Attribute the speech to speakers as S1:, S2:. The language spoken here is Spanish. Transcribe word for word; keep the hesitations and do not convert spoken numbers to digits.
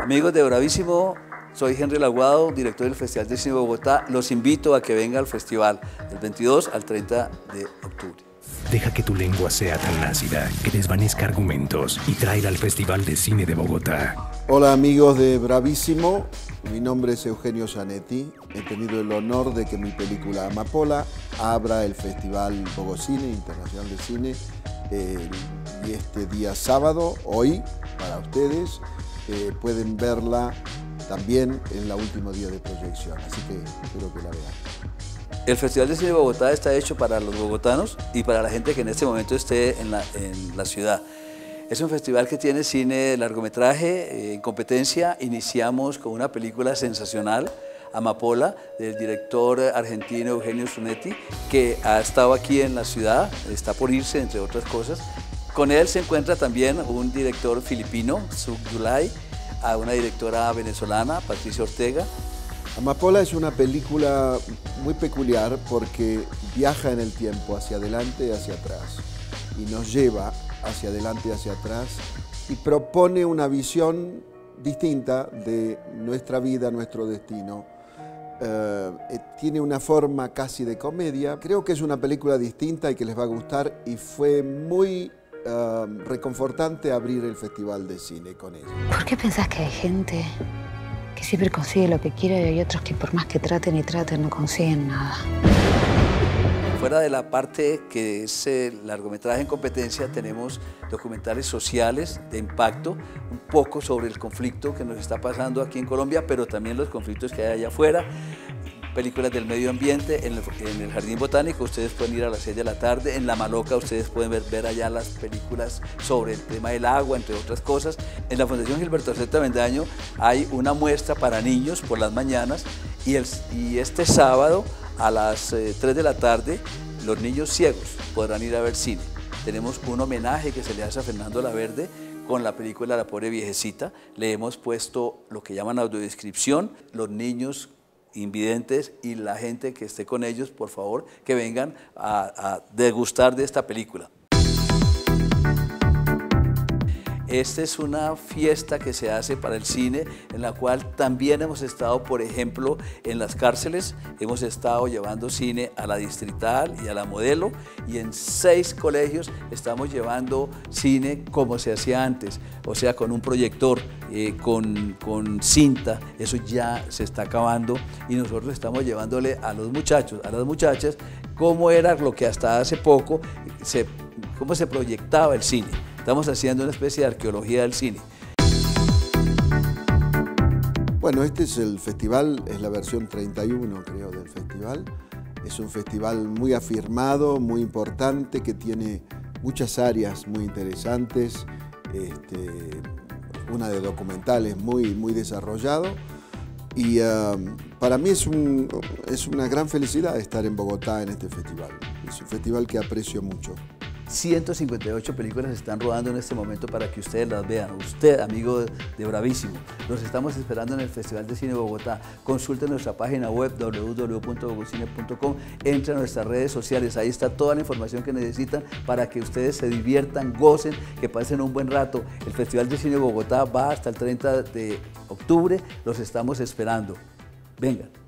S1: Amigos de Bravísimo, soy Henry Laguado, director del Festival de Cine de Bogotá. Los invito a que vengan al festival del veintidós al treinta de octubre.
S2: Deja que tu lengua sea tan ácida que desvanezca argumentos y tráela al Festival de Cine de Bogotá.
S3: Hola amigos de Bravísimo, mi nombre es Eugenio Zanetti. He tenido el honor de que mi película Amapola abra el Festival Bogocine Internacional de Cine eh, y este día sábado, hoy, para ustedes, eh, pueden verla también en el último día de proyección, así que espero que la vean.
S1: El Festival de Cine de Bogotá está hecho para los bogotanos y para la gente que en este momento esté en la, en la ciudad. Es un festival que tiene cine de largometraje. En competencia iniciamos con una película sensacional, Amapola, del director argentino Eugenio Zanetti, que ha estado aquí en la ciudad, está por irse, entre otras cosas. Con él se encuentra también un director filipino, Suk Yulay, a una directora venezolana, Patricia Ortega.
S3: Amapola es una película muy peculiar porque viaja en el tiempo hacia adelante y hacia atrás y nos lleva hacia adelante y hacia atrás y propone una visión distinta de nuestra vida, nuestro destino. Eh, tiene una forma casi de comedia. Creo que es una película distinta y que les va a gustar y fue muy eh, reconfortante abrir el Festival de Cine con ella.
S4: ¿Por qué pensás que hay gente que siempre consigue lo que quiere y hay otros que por más que traten y traten no consiguen nada?
S1: Fuera de la parte que es el largometraje en competencia, tenemos documentales sociales de impacto, un poco sobre el conflicto que nos está pasando aquí en Colombia, pero también los conflictos que hay allá afuera, películas del medio ambiente. En el, en el Jardín Botánico ustedes pueden ir a las seis de la tarde, en La Maloca ustedes pueden ver, ver allá las películas sobre el tema del agua, entre otras cosas. En la Fundación Gilberto Aceta Avendaño hay una muestra para niños por las mañanas y, el, y este sábado a las eh, tres de la tarde los niños ciegos podrán ir a ver cine. Tenemos un homenaje que se le hace a Fernando Laverde con la película La pobre viejecita. Le hemos puesto lo que llaman audiodescripción. Los niños invidentes y la gente que esté con ellos, por favor, que vengan a, a degustar de esta película. Esta es una fiesta que se hace para el cine, en la cual también hemos estado, por ejemplo, en las cárceles, hemos estado llevando cine a la Distrital y a la Modelo, y en seis colegios estamos llevando cine como se hacía antes, o sea, con un proyector, eh, con, con cinta. Eso ya se está acabando y nosotros estamos llevándole a los muchachos, a las muchachas, cómo era lo que hasta hace poco, se, cómo se proyectaba el cine. Estamos haciendo una especie de arqueología del cine.
S3: Bueno, este es el festival, es la versión treinta y uno, creo, del festival. Es un festival muy afirmado, muy importante, que tiene muchas áreas muy interesantes, este, una de documentales muy, muy desarrollado. Y uh, para mí es, un, es una gran felicidad estar en Bogotá en este festival. Es un festival que aprecio mucho.
S1: ciento cincuenta y ocho películas se están rodando en este momento para que ustedes las vean. Usted, amigo de Bravísimo, los estamos esperando en el Festival de Cine de Bogotá. Consulte nuestra página web doble u doble u doble u punto bogocine punto com, entre a nuestras redes sociales, ahí está toda la información que necesitan para que ustedes se diviertan, gocen, que pasen un buen rato. El Festival de Cine de Bogotá va hasta el treinta de octubre, los estamos esperando. Vengan.